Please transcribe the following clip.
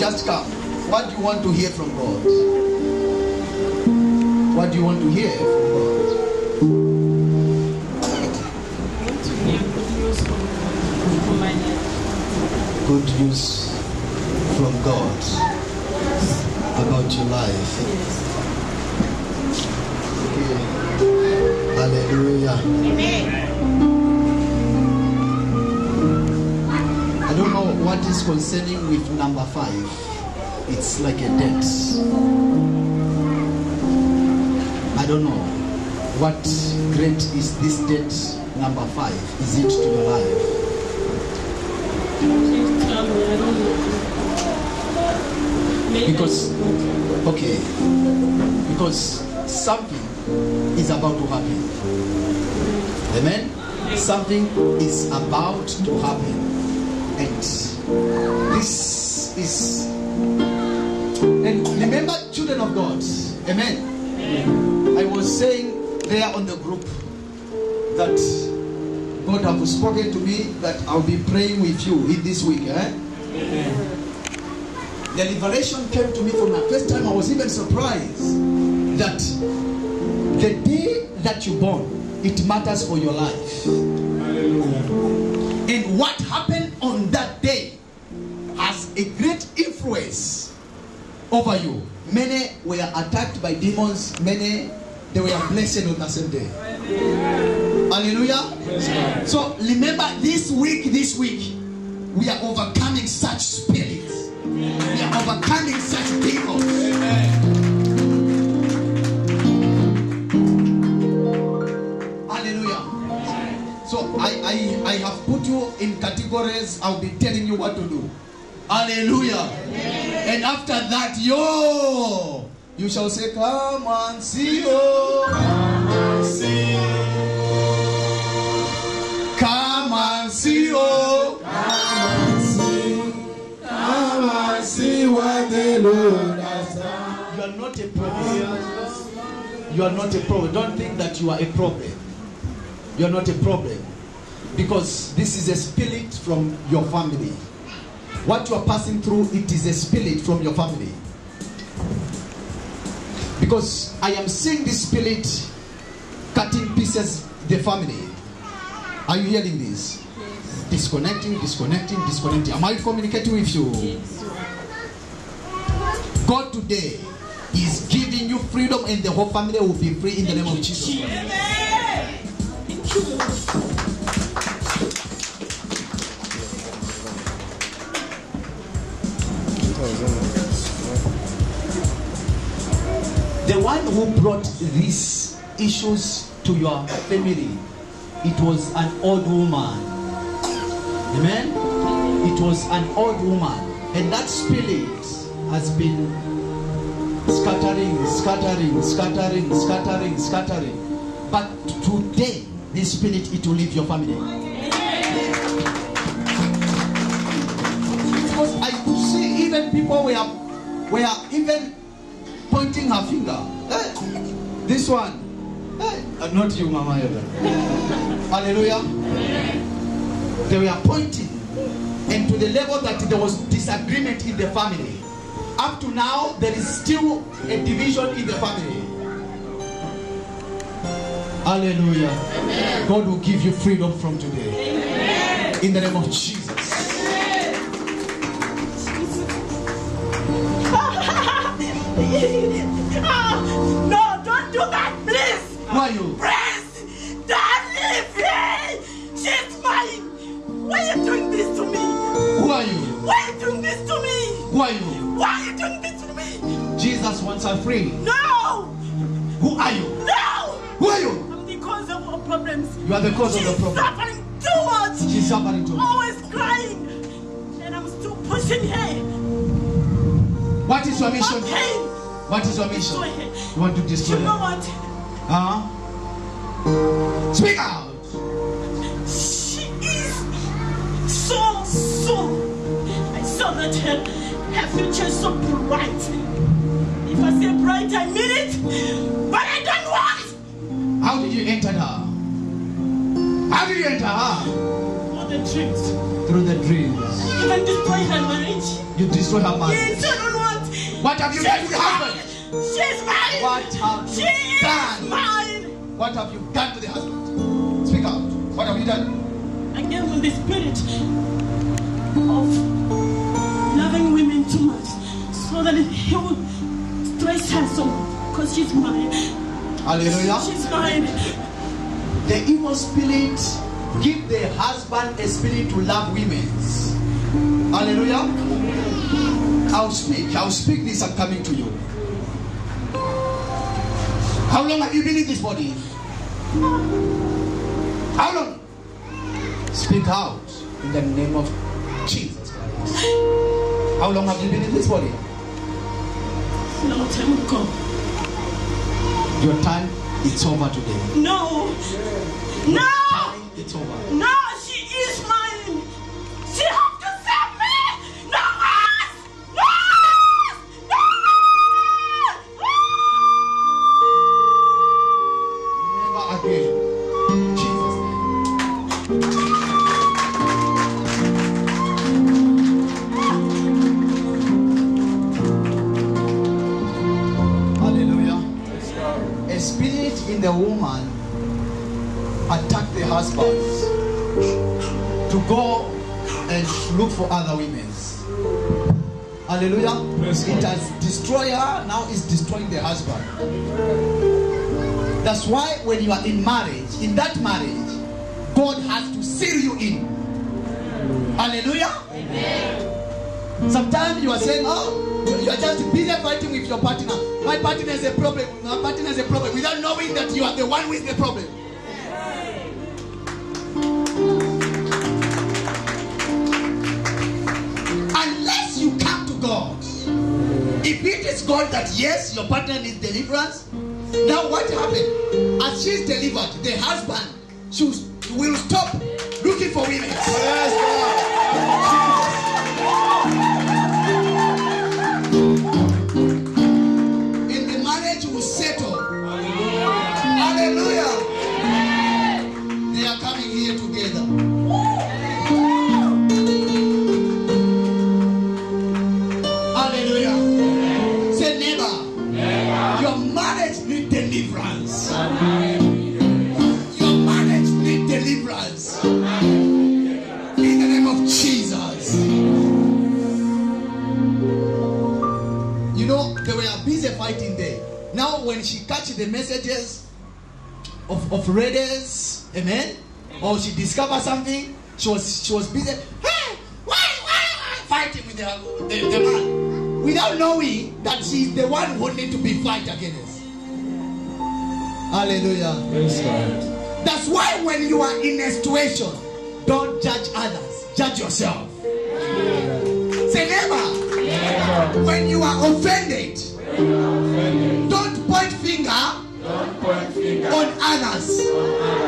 just come. What do you want to hear from God? What do you want to hear from God? Good news from God about your life. Okay. Hallelujah. Amen. I don't know what is concerning with number 5. It's like a debt. I don't know what great is this debt number 5. Is it to your life? Because something is about to happen. Amen. Something is about to happen, and this is. And remember, children of God. Amen. I was saying there on the group that God have spoken to me that I'll be praying with you in this week. Amen. The liberation came to me for the first time. I was even surprised that the day that you're born, it matters for your life. And what happened on that day has a great influence over you. Many were attacked by demons. Many, they were blessed on the same day. Hallelujah. So remember, this week, we are overcoming such spirits. We are overcoming such demons. Hallelujah. So I have put you in categories. I'll be telling you what to do. Hallelujah. And after that, you shall say, come and see, oh. Come and see. Come and see, oh. Come and see. Come and see what the Lord has done. You are not a problem. You are not a problem. Don't think that you are a problem. You are not a problem. Because this is a spirit from your family. What you are passing through, it is a spirit from your family. Because I am seeing this spirit cutting pieces the family. Are you hearing this? Disconnecting. Am I communicating with you? God today is giving you freedom, and the whole family will be free in the name of Jesus. The one who brought these issues to your family, it was an old woman. Amen? It was an old woman. And that spirit has been scattering. But today, this spirit, it will leave your family. Because I could see even people were even pointing her finger. Hey, this one. Hey, not you, Mama. Hallelujah. They were pointing, and to the level that there was disagreement in the family. Up to now, there is still a division in the family. Hallelujah. Amen. God will give you freedom from today. Amen. In the name of Jesus. No, don't do that, please. Why you? Please, don't leave me. She's mine. Why are you doing this to me? Who are you? Why are you doing this to me? Who are you? Why are you doing this to me? Jesus wants her free. No. Who are you? No. Who are you? I'm the cause of all problems. You are the cause of the problem. She's suffering too much. She's suffering too much. Always crying. And I'm still pushing her. What is your mission? Okay. What is your mission? Destroy her. You want to destroy You know her? what? Speak out. She is so. I saw that her future is so bright. If I say bright, I mean it. But I don't want. How did you enter her? How did you enter her? More than dreams. Through the dreams. Even destroy her marriage. You destroy her marriage. Yes, I don't want. What have you done to the husband? She's mine. What have She you is done? mine. What have you done to the husband? Speak out. What have you done? I gave him the spirit of loving women too much, so that he would stress her so, because she's mine. Hallelujah. She's mine. The evil spirit give the husband a spirit to love women. Hallelujah. I'll speak this. I'm coming to you. How long have you been in this body? How long? Speak out in the name of Jesus Christ. How long have you been in this body? Long time ago. Your time, it's over today. No. No. Time, it's over. No, she is mine. She has to save me. No one. No one. No one. Never again. Jesus' name. Hallelujah. A spirit in the woman attacked the husband to go and look for other women. Hallelujah. It has destroyed her, now it's destroying the husband. That's why when you are in marriage, in that marriage, God has to seal you in. Hallelujah. Amen. Sometimes you are saying, oh, you are just busy fighting with your partner. My partner has a problem. My partner has a problem. Without knowing that you are the one with the problem. Unless you come to God. If it is God that yes, your partner needs deliverance. Now what happened? As she's delivered, the husband will stop looking for women. In the marriage will settle. Hallelujah. They are coming here together. Hallelujah. Say neighbor. Your marriage needs deliverance. Your marriage needs deliverance. In the name of Jesus. You know, they were busy fighting there. Now when she catch the messages of raiders, amen, or she discovered something, she was busy. Hey, why fighting with the man, without knowing that she's the one who need to be fight against. Hallelujah. Praise God. That's why when you are in a situation, don't judge others, judge yourself. Say never. When you are offended, don't point finger on others.